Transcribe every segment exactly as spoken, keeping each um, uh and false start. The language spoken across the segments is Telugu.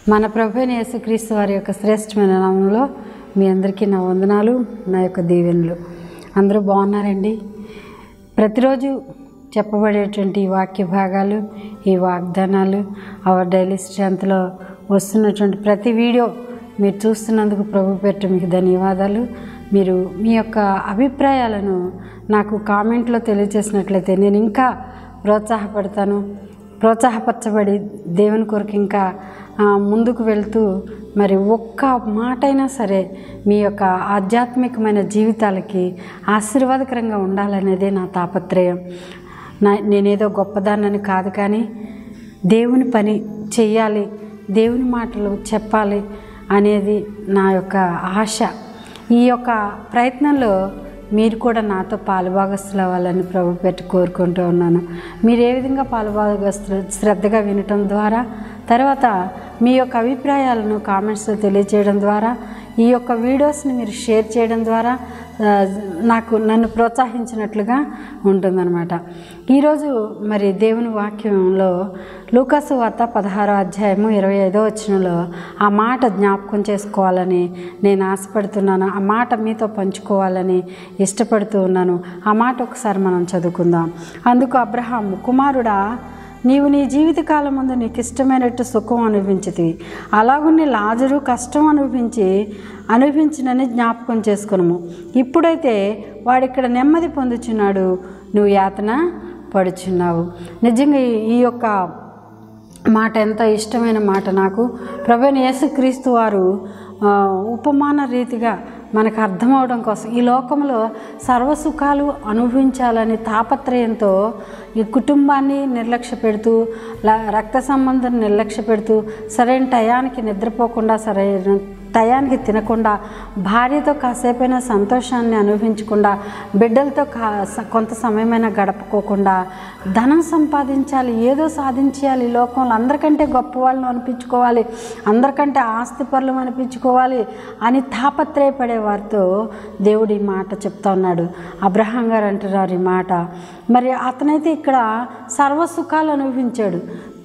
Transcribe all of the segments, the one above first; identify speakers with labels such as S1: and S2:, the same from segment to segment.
S1: మన ప్రభువైన యేసుక్రీస్తు వారి యొక్క శ్రేష్టమైన నామంలో మీ అందరికీ నా వందనాలు, నా యొక్క దీవెనలు. అందరూ బాగున్నారండి? ప్రతిరోజు చెప్పబడేటువంటి ఈ వాక్య భాగాలు, ఈ వాగ్దానాలు అవర్ డైలీ స్ట్రెంత్లో వస్తున్నటువంటి ప్రతి వీడియో మీరు చూస్తున్నందుకు ప్రభు పేరిట మీకు ధన్యవాదాలు. మీరు మీ యొక్క అభిప్రాయాలను నాకు కామెంట్లో తెలియజేసినట్లయితే నేను ఇంకా ప్రోత్సాహపడతాను. ప్రోత్సాహపరచబడి దేవుని కొరకు ఇంకా ముందుకు వెళ్తూ మరి ఒక్క మాట అయినా సరే మీ యొక్క ఆధ్యాత్మికమైన జీవితాలకి ఆశీర్వాదకరంగా ఉండాలనేదే నా తాపత్రయం. నా నేనేదో గొప్పదాన్నని కాదు, కానీ దేవుని పని చెయ్యాలి, దేవుని మాటలు చెప్పాలి అనేది నా యొక్క ఆశ. ఈ యొక్క ప్రయత్నంలో మీరు కూడా నాతో పాలుభాగస్తులు అవ్వాలని ప్రభు పెట్టి కోరుకుంటూ ఉన్నాను. మీరు ఏ విధంగా పాలుభాగస్తులు శ్రద్ధగా వినటం ద్వారా, తర్వాత మీ యొక్క అభిప్రాయాలను కామెంట్స్లో తెలియజేయడం ద్వారా, ఈ యొక్క వీడియోస్ని మీరు షేర్ చేయడం ద్వారా నాకు నన్ను ప్రోత్సహించినట్లుగా ఉంటుందన్నమాట. ఈరోజు మరి దేవుని వాక్యంలో లూకాసు వార్త పదహారో అధ్యాయము ఇరవై ఐదో వచనంలో ఆ మాట జ్ఞాపకం చేసుకోవాలని నేను ఆశపడుతున్నాను. ఆ మాట మీతో పంచుకోవాలని ఇష్టపడుతూ ఉన్నాను. ఆ మాట ఒకసారి మనం చదువుకుందాం. అందుకు అబ్రహాము, కుమారుడా, నీవు నీ జీవితకాలం ముందు నీకు ఇష్టమైనట్టు సుఖం అనుభవించితివి, అలాగుని లాజరు కష్టం అనుభవించి అనుభవించినని జ్ఞాపకం చేసుకున్నాము. ఇప్పుడైతే వాడిక్కడ నెమ్మది పొందుచున్నాడు, నువ్వు యాతన పడుచున్నావు. నిజంగా ఈ యొక్క మాట ఎంత ఇష్టమైన మాట నాకు. ప్రభువైన యేసుక్రీస్తు వారు ఉపమాన రీతిగా మనకు అర్థమవడం కోసం ఈ లోకంలో సర్వసుఖాలు అనుభవించాలని తాపత్రయంతో ఈ కుటుంబాన్ని నిర్లక్ష్య పెడుతూ, రక్త సంబంధం నిర్లక్ష్య పెడుతూ, సరైన టయానికి నిద్రపోకుండా, సరైన టయానికి తినకుండా, భార్యతో కాసేపైనా సంతోషాన్ని అనుభవించకుండా, బిడ్డలతో కా కొంత సమయమైనా గడపకోకుండా, ధనం సంపాదించాలి, ఏదో సాధించాలి, ఈ లోకంలో అందరికంటే గొప్పవాళ్ళను అనిపించుకోవాలి, అందరికంటే ఆస్తిపరులు అనిపించుకోవాలి అని తాపత్రయపడే వారితో దేవుడు ఈ మాట చెప్తా ఉన్నాడు. అబ్రహాం గారు అంటున్నారు ఈ మాట. మరి అతనైతే ఇక్కడ సర్వసుఖాలు అనుభవించాడు.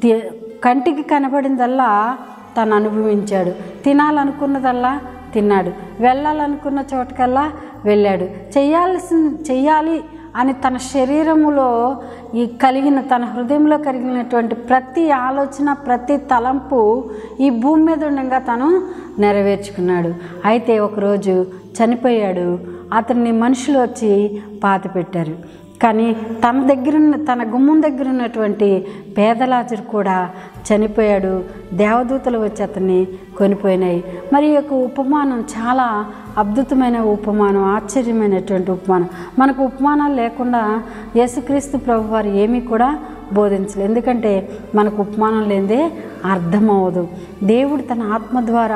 S1: కంటికి కనబడిందల్లా తను అనుభవించాడు. తినాలనుకున్నదల్లా తిన్నాడు. వెళ్ళాలనుకున్న చోటుకల్లా వెళ్ళాడు. చెయ్యాల్సి చెయ్యాలి అని తన శరీరములో ఈ కలిగిన, తన హృదయంలో కలిగినటువంటి ప్రతి ఆలోచన, ప్రతి తలంపు ఈ భూమి మీద ఉండగా తను నెరవేర్చుకున్నాడు. అయితే ఒకరోజు చనిపోయాడు. అతన్ని మనుషులు వచ్చి పాతి పెట్టారు. కానీ తన దగ్గర తన గుమ్మం దగ్గర ఉన్నటువంటి పేదలాజరు కూడా చనిపోయాడు. దేవదూతలు వచ్చి అతన్ని కొనిపోయినాయి. మరి ఈ యొక్క ఉపమానం చాలా అద్భుతమైన ఉపమానం, ఆశ్చర్యమైనటువంటి ఉపమానం. మనకు ఉపమానాలు లేకుండా యేసుక్రీస్తు ప్రభు వారు ఏమీ కూడా బోధించలేదు. ఎందుకంటే మనకు ఉపమానం లేదే అర్థమవదు. దేవుడు తన ఆత్మ ద్వారా,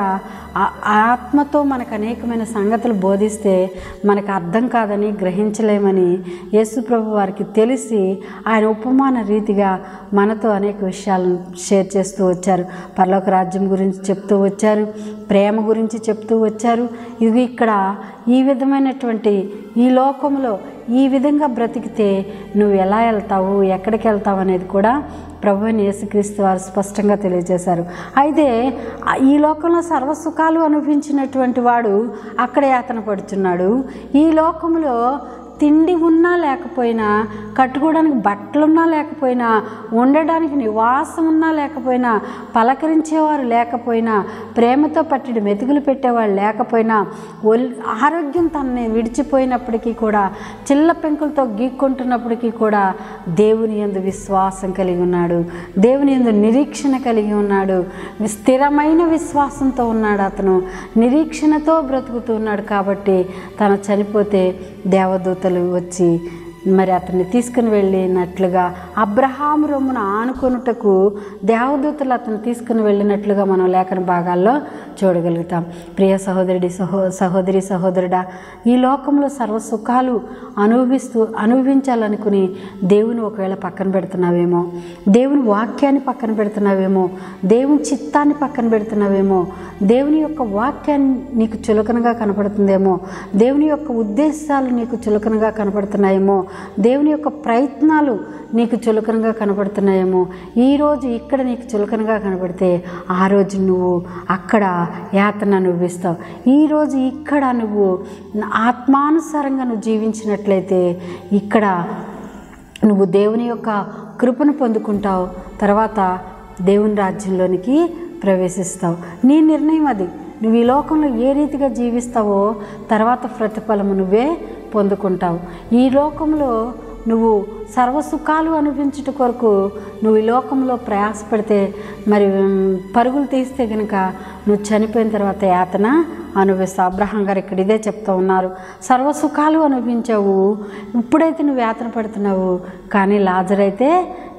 S1: ఆత్మతో మనకు అనేకమైన సంగతులు బోధిస్తే మనకు అర్థం కాదని, గ్రహించలేమని యేసు ప్రభు వారికి తెలిసి ఆయన ఉపమాన రీతిగా మనతో అనేక విషయాలను షేర్ చేస్తూ వచ్చారు. పరలోక రాజ్యం గురించి చెప్తూ వచ్చారు, ప్రేమ గురించి చెప్తూ వచ్చారు. ఇది ఇక్కడ ఈ విధమైనటువంటి ఈ లోకంలో ఈ విధంగా బ్రతికితే నువ్వు ఎలా వెళ్తావు, ఎక్కడికి వెళ్తావు అనేది కూడా ప్రభువైన యేసుక్రీస్తు వారు స్పష్టంగా తెలియజేశారు. అయితే ఈ లోకంలో సర్వసుఖాలు అనుభవించినటువంటి వాడు అక్కడ యాతన పడుతున్నాడు. ఈ లోకంలో తిండి ఉన్నా లేకపోయినా, కట్టుకోవడానికి బట్టలున్నా లేకపోయినా, ఉండడానికి నివాసం ఉన్నా లేకపోయినా, పలకరించేవారు లేకపోయినా, ప్రేమతో పట్టిడి మెతుకులు పెట్టేవాళ్ళు లేకపోయినా, ఆరోగ్యం తనని విడిచిపోయినప్పటికీ కూడా, చిల్ల పెంకులతో గీక్కుంటున్నప్పటికీ కూడా దేవుని యందు విశ్వాసం కలిగి ఉన్నాడు, దేవుని యందు నిరీక్షణ కలిగి ఉన్నాడు, స్థిరమైన విశ్వాసంతో ఉన్నాడు. అతను నిరీక్షణతో బ్రతుకుతూ ఉన్నాడు. కాబట్టి తను చనిపోతే దేవదూత వచ్చి మరి అతన్ని తీసుకుని వెళ్ళినట్లుగా, అబ్రహాము రొమ్మున ఆనుకొనుటకు దేవదూతలు అతను తీసుకుని వెళ్ళినట్లుగా మనం లేఖన భాగాల్లో చూడగలుగుతాం. ప్రియ సహోదరుడి సహో సహోదరి సహోదరుడా, ఈ లోకంలో సర్వసుఖాలు అనుభవిస్తూ అనుభవించాలనుకుని దేవుని ఒకవేళ పక్కన పెడుతున్నావేమో, దేవుని వాక్యాన్ని పక్కన పెడుతున్నావేమో, దేవుని చిత్తాన్ని పక్కన పెడుతున్నావేమో, దేవుని యొక్క వాక్యాన్ని నీకు చులకనగా కనపడుతుందేమో, దేవుని యొక్క ఉద్దేశాలు నీకు చులకనగా కనపడుతున్నాయేమో, దేవుని యొక్క ప్రయత్నాలు నీకు చులకనగా కనబడుతున్నాయేమో. ఈరోజు ఇక్కడ నీకు చులకనగా కనబడితే ఆ రోజు నువ్వు అక్కడ యాతన అనుభవిస్తావు. ఈరోజు ఇక్కడ నువ్వు ఆత్మానుసారంగా నువ్వు జీవించినట్లయితే ఇక్కడ నువ్వు దేవుని యొక్క కృపను పొందుకుంటావు. తర్వాత దేవుని రాజ్యంలోనికి ప్రవేశిస్తావు. నీ నిర్ణయం అది. నువ్వు ఈ లోకంలో ఏ రీతిగా జీవిస్తావో తర్వాత ప్రతిఫలము నువ్వే పొందుకుంటావు. ఈ లోకంలో నువ్వు సర్వసుఖాలు అనుభవించుట కొరకు నువ్వు ఈ లోకంలో ప్రయాసపడితే, మరి పరుగులు తీస్తే కనుక నువ్వు చనిపోయిన తర్వాత యాతన అనుభవిస్తావు. అబ్రహాం గారు ఇక్కడ ఇదే చెప్తూ ఉన్నారు. సర్వసుఖాలు అనుభవించావు, ఇప్పుడైతే నువ్వు యాతన పడుతున్నావు, కానీ లాజరు అయితే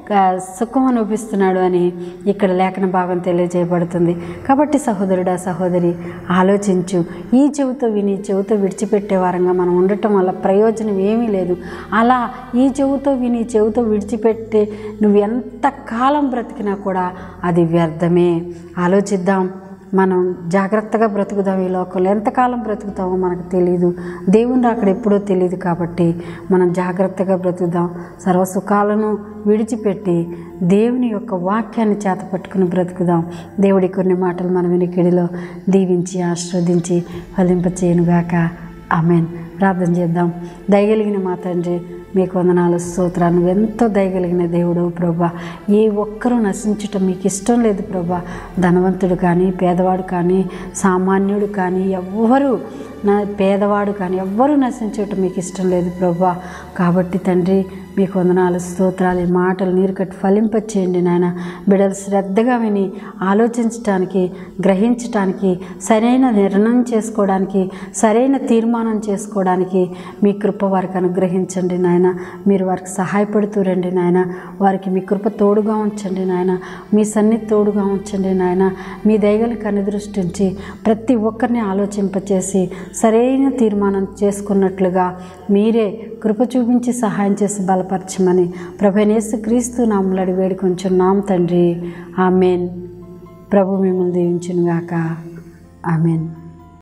S1: సుఖం అనుభవిస్తున్నాడు అని ఇక్కడ లేఖన భాగం తెలియజేయబడుతుంది. కాబట్టి సహోదరుడా సహోదరి ఆలోచించు. ఈ చెవితో విని చెవితో విడిచిపెట్టే వారంగా మనం ఉండటం వల్ల ప్రయోజనం ఏమీ లేదు. అలా ఈ చెవితో విని చెవితో విడిచిపెట్టి నువ్వు ఎంత కాలం బ్రతికినా కూడా అది వ్యర్థమే. ఆలోచిద్దాం. మనం జాగ్రత్తగా బ్రతుకుదాం. ఈ లోకంలో ఎంతకాలం బ్రతుకుతామో మనకు తెలియదు. దేవుని అక్కడ ఎప్పుడో తెలియదు. కాబట్టి మనం జాగ్రత్తగా బ్రతుకుదాం. సర్వసుఖాలను విడిచిపెట్టి దేవుని యొక్క వాక్యాన్ని చేత పట్టుకుని బ్రతుకుదాం. దేవుడి కొన్ని మాటలు మన వినికిడిలో దీవించి ఆశీర్వదించి ఫలింపచేయునుగాక. ఆమేన్. ప్రార్థన చేద్దాం. దయగలిగిన మా తండ్రి, మీకు వందనాలు, స్తోత్రాలు. నువ్వు ఎంతో దయగలిగిన దేవుడు ప్రభా. ఏ ఒక్కరూ నశించటం మీకు ఇష్టం లేదు ప్రభా. ధనవంతుడు కానీ, పేదవాడు కానీ, సామాన్యుడు కానీ, ఎవ్వరూ నా పేదవాడు కానీ ఎవ్వరూ నశించటం మీకు ఇష్టం లేదు ప్రభా. కాబట్టి తండ్రి మీకు వందనాలు, స్తోత్రాలు. ఈ మాటలు నీరు కట్టి ఫలింపచేయండి నాయన. బిడ్డలు శ్రద్ధగా విని ఆలోచించటానికి, గ్రహించటానికి, సరైన నిర్ణయం చేసుకోవడానికి, సరైన తీర్మానం చేసుకోవడానికి మీ కృప వారికి అనుగ్రహించండి నాయన. మీరు వారికి సహాయపడుతూ రండి నాయన. వారికి మీ కృప తోడుగా ఉంచండి నాయన. మీ సన్నిధి తోడుగా ఉంచండి నాయన. మీ దయగల కనుదృష్టి ఉంచి ప్రతి ఒక్కరిని ఆలోచింపచేసి సరైన తీర్మానం చేసుకున్నట్లుగా మీరే కృప చూపించి సహాయం చేసి బలపరచమని ప్రభువైన యేసుక్రీస్తు నామములో అడిగి వేడుకొంచున్నాం తండ్రి. ఆమేన్. ప్రభు మిమ్మల్ని దీవించునుగాక. ఆమేన్.